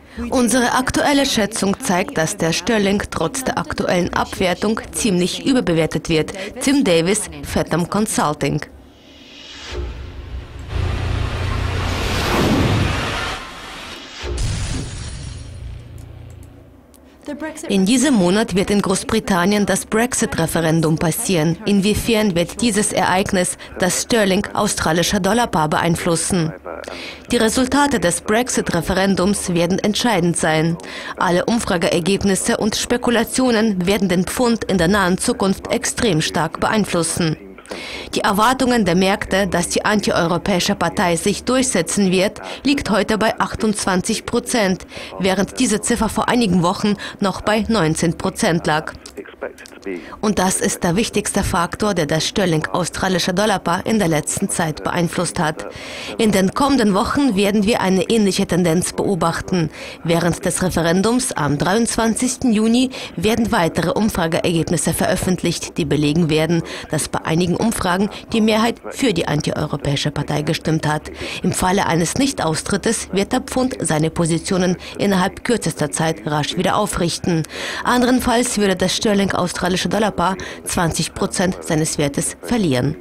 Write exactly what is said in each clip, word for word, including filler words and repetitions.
Unsere aktuelle Schätzung zeigt, dass der Sterling trotz der aktuellen Abwertung ziemlich überbewertet wird. Tim Davis, Fathom Consulting. In diesem Monat wird in Großbritannien das Brexit-Referendum passieren. Inwiefern wird dieses Ereignis das Sterling-australische Dollarpaar beeinflussen? Die Resultate des Brexit-Referendums werden entscheidend sein. Alle Umfrageergebnisse und Spekulationen werden den Pfund in der nahen Zukunft extrem stark beeinflussen. Die Erwartungen der Märkte, dass die antieuropäische Partei sich durchsetzen wird, liegt heute bei achtundzwanzig Prozent, während diese Ziffer vor einigen Wochen noch bei neunzehn Prozent lag. Und das ist der wichtigste Faktor, der das Sterling-australische Dollarpaar in der letzten Zeit beeinflusst hat. In den kommenden Wochen werden wir eine ähnliche Tendenz beobachten. Während des Referendums am dreiundzwanzigsten Juni werden weitere Umfrageergebnisse veröffentlicht, die belegen werden, dass bei einigen Umfragen die Mehrheit für die antieuropäische Partei gestimmt hat. Im Falle eines Nichtaustrittes wird der Pfund seine Positionen innerhalb kürzester Zeit rasch wieder aufrichten. Anderenfalls würde das Sterling-australische Dollarpaar zwanzig Prozent seines Wertes verlieren.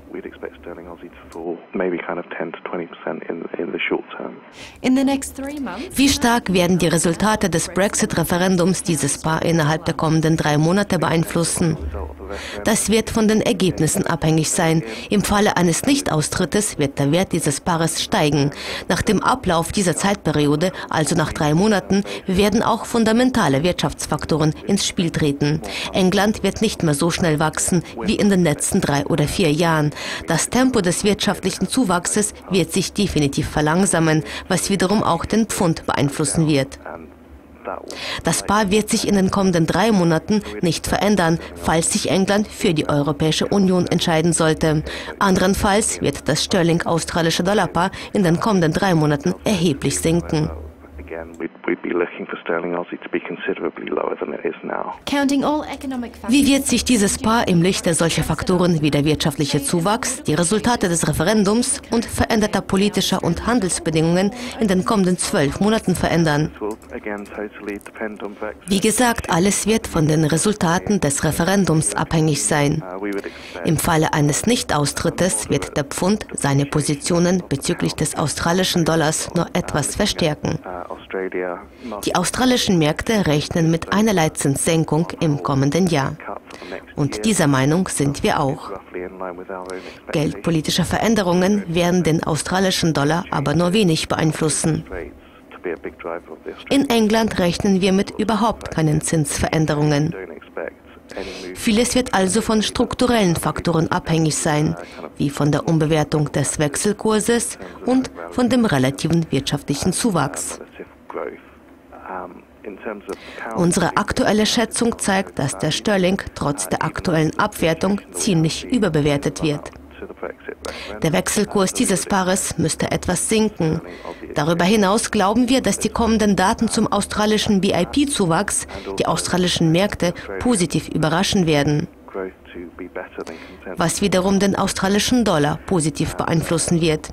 Wie stark werden die Resultate des Brexit-Referendums dieses Paar innerhalb der kommenden drei Monate beeinflussen? Das wird von den Ergebnissen abhängig sein. Im Falle eines Nichtaustrittes wird der Wert dieses Paares steigen. Nach dem Ablauf dieser Zeitperiode, also nach drei Monaten, werden auch fundamentale Wirtschaftsfaktoren ins Spiel treten. England wird nicht mehr so schnell wachsen wie in den letzten drei oder vier Jahren. Das Tempo des wirtschaftlichen Zuwachses wird sich definitiv verlangsamen, was wiederum auch den Pfund beeinflussen wird. Das Paar wird sich in den kommenden drei Monaten nicht verändern, falls sich England für die Europäische Union entscheiden sollte. Andernfalls wird das Sterling-australische Dollarpaar in den kommenden drei Monaten erheblich sinken. Wie wird sich dieses Paar im Lichte solcher Faktoren wie der wirtschaftliche Zuwachs, die Resultate des Referendums und veränderter politischer und Handelsbedingungen in den kommenden zwölf Monaten verändern? Wie gesagt, alles wird von den Resultaten des Referendums abhängig sein. Im Falle eines Nichtaustrittes wird der Pfund seine Positionen bezüglich des australischen Dollars nur etwas verstärken. Die australischen Märkte rechnen mit einer Leitzinssenkung im kommenden Jahr. Und dieser Meinung sind wir auch. Geldpolitische Veränderungen werden den australischen Dollar aber nur wenig beeinflussen. In England rechnen wir mit überhaupt keinen Zinsveränderungen. Vieles wird also von strukturellen Faktoren abhängig sein, wie von der Umbewertung des Wechselkurses und von dem relativen wirtschaftlichen Zuwachs. Unsere aktuelle Schätzung zeigt, dass der Sterling trotz der aktuellen Abwertung ziemlich überbewertet wird. Der Wechselkurs dieses Paares müsste etwas sinken. Darüber hinaus glauben wir, dass die kommenden Daten zum australischen B I P-Zuwachs die australischen Märkte positiv überraschen werden, was wiederum den australischen Dollar positiv beeinflussen wird.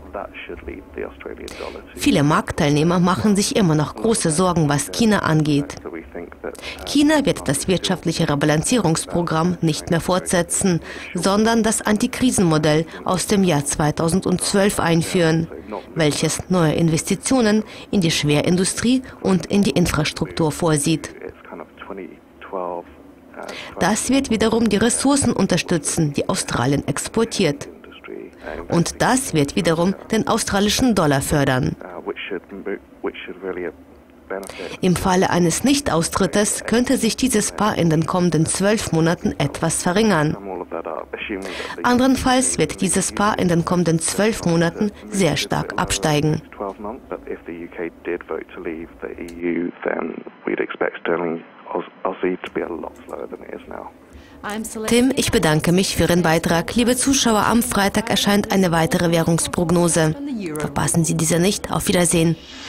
Viele Marktteilnehmer machen sich immer noch große Sorgen, was China angeht. China wird das wirtschaftliche Rebalancierungsprogramm nicht mehr fortsetzen, sondern das Antikrisenmodell aus dem Jahr zweitausendzwölf einführen, welches neue Investitionen in die Schwerindustrie und in die Infrastruktur vorsieht. Das wird wiederum die Ressourcen unterstützen, die Australien exportiert. Und das wird wiederum den australischen Dollar fördern. Im Falle eines Nichtaustrittes könnte sich dieses Paar in den kommenden zwölf Monaten etwas verringern. Andernfalls wird dieses Paar in den kommenden zwölf Monaten sehr stark absteigen. Tim, ich bedanke mich für Ihren Beitrag. Liebe Zuschauer, am Freitag erscheint eine weitere Währungsprognose. Verpassen Sie diese nicht. Auf Wiedersehen.